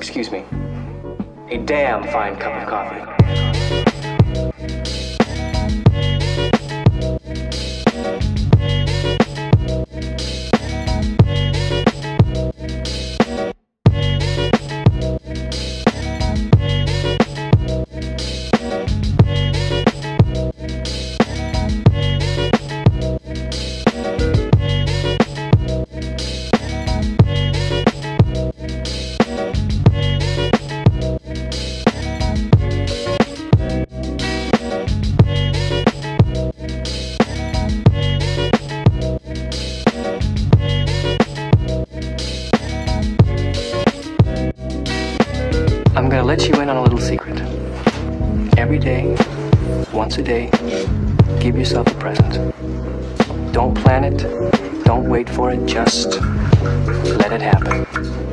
excuse me, a damn fine cup of coffee. I'm gonna let you in on a little secret. Every day, once a day, give yourself a present. Don't plan it, don't wait for it, just let it happen.